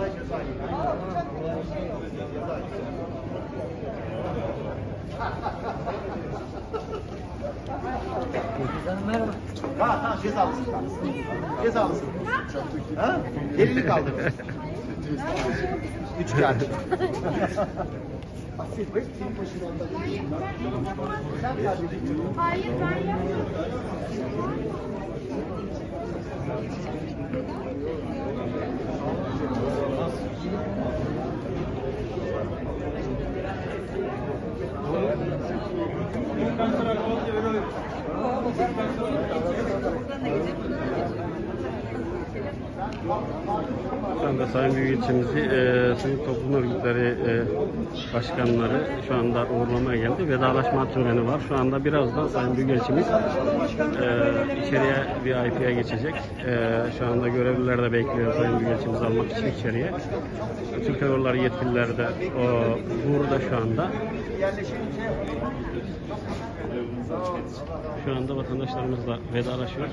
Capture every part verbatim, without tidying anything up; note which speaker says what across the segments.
Speaker 1: Merhaba.
Speaker 2: Ha ha cezalısın. Cezalısın. Ha? Elini kaldır. Üç kağıt. Asil Bey, senin başına.
Speaker 3: Hayır, ben yapmadım.
Speaker 4: Şu anda Sayın Büyükelçimizi, e, Sivil Toplum Örgütleri e, başkanları şu anda uğurlamaya geldi. Vedalaşma töreni var. Şu anda birazdan Sayın Büyükelçimiz e, içeriye V I P'ye geçecek. E, şu anda görevliler de bekliyor Sayın Büyükelçimizi almak için içeriye. Türk Hava Yolları yetkilileri de o, burada şu anda. Şu anda vatandaşlarımızla vedalaşıyor.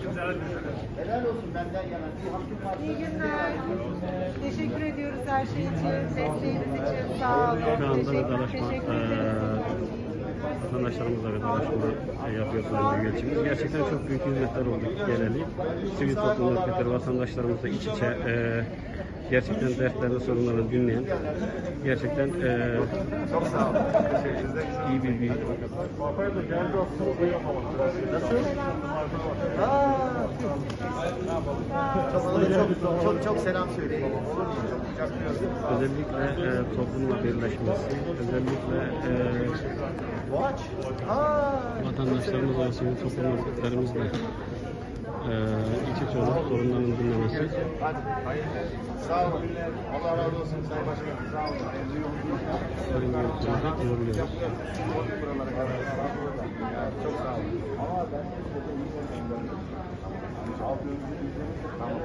Speaker 5: İyi günler. Teşekkür ediyoruz her şey için, desteğiniz için. Sağ olun.
Speaker 4: Şu anda
Speaker 5: Teşekkür,
Speaker 4: vedalaşma,
Speaker 5: teşekkür
Speaker 4: e,
Speaker 5: ederim.
Speaker 4: vatandaşlarımızla vedalaşma yapıyor Sayın Büyükelçimiz. Gerçekten çok büyük hizmetler oldu geleli. Sivil toplum örgütleri vatandaşlarımızla iç içe e, gerçekten dertlerini, sorunlarını dinleyen, gerçekten e, iyi bir büyük.
Speaker 2: Çok çok çok selam söyleyin.
Speaker 4: Özellikle e, toplumla birleşmesi, özellikle e, vatandaşlarımız ve sivil toplum örgütlerimizle e, iç içe olup sorunlarını dinlemesi.
Speaker 2: Sağ olun. Allah razı olsun Sayın Başkanım. Sağ olun.
Speaker 4: Sayın Büyükelçimizi uğurluyoruz.
Speaker 2: Çok sağ olun. Ama ben tamam.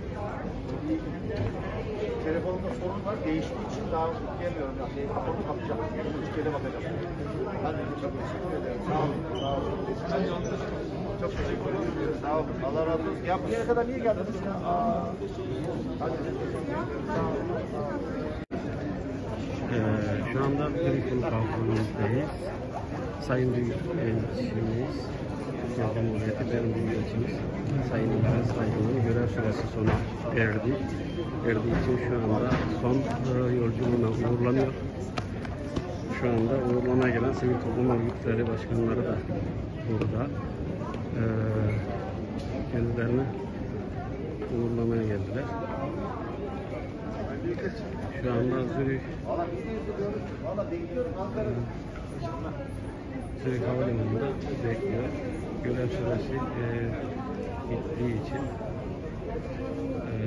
Speaker 2: Telefonumda sorun var. Değiştiği için daha gelmiyorum. Yani telefonu kapacağım. Üç kere bakacağım. Hadi çok teşekkür ederim. Sağ olun. Sağ olun. Çok teşekkür ederim. Sağ olun. Allah razı olsun. Ya bu yere kadar niye geldiniz ya? Aa. Hadi. Sağ olun.
Speaker 4: Ee, şu anda Brüksel Kalkınmamızdayız. Sayın Büyükelçimiz, Türkiye Cumhuriyeti benim Büyükelçimiz Sayın İlhan Saygı'nın görev süresi sona erdi. Erdiği için şu anda son e, yolculuğuna uğurlanıyor. Şu anda uğurlamaya gelen sivil toplum örgütleri başkanları da burada. Ee, kendilerini uğurlamaya geldiler. Şu anda Zürih Zürih Havalimanı'nda bekliyor. Görev süresi e, bittiği için e,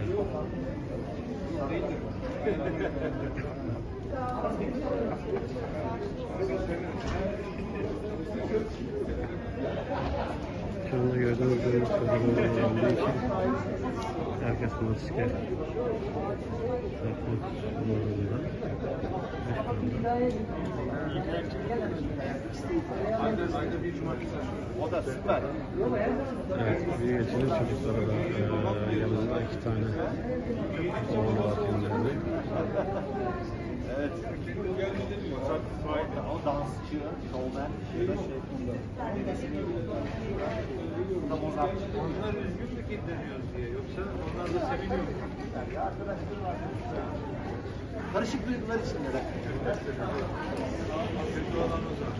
Speaker 4: şu anda gördüğünüz gibi sorunlar olduğu için herkes maske takmak zorunda.
Speaker 2: O da süper.
Speaker 4: Evet, Büyükelçinin çocukları da e, yanında iki tane oğlu var kendilerine.
Speaker 2: Evet. O dansçı, şovmen, şey, tam o zaman.
Speaker 6: Onlar üzgün mü kilitleniyoruz diye, yoksa onlar da seviniyor mu?
Speaker 2: Karışık duygular içindeler.
Speaker 6: Kötü olan o zaman.